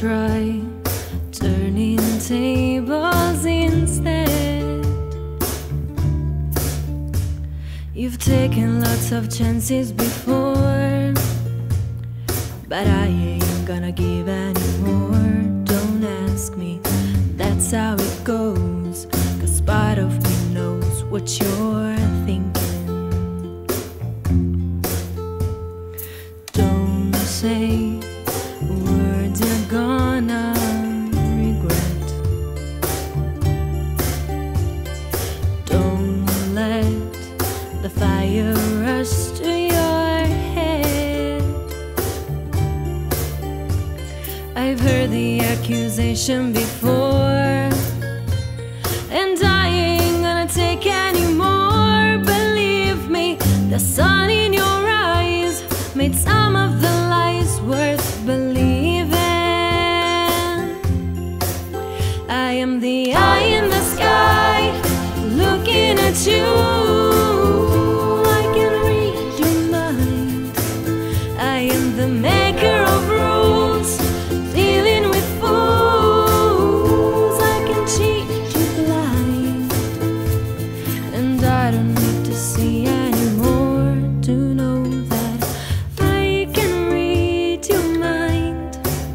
try turning tables instead. You've taken lots of chances before, but I ain't gonna give any more. Don't ask me, that's how it goes, 'cause part of me knows what you're thinking. Don't say words you're gonna regret. Don't let the fire rush to your head. I've heard the accusation before, and I ain't gonna take any more. Believe me, the sun in your eyes made some of the lies worth believing. I am the eye in the sky, looking at you. I can read your mind. I am the maker of rules, dealing with fools. I can cheat you blind, and I don't need to see anymore to know that I can read your mind.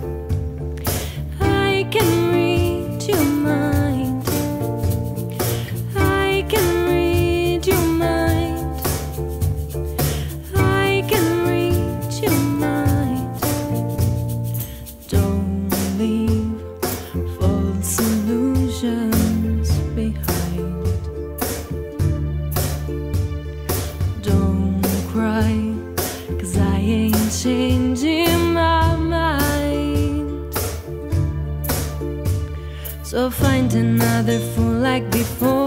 I can read your mind. I can read your mind. I can read your mind. Don't leave false illusions behind. Don't cry, 'cause I ain't changing my mind. So find another fool like before.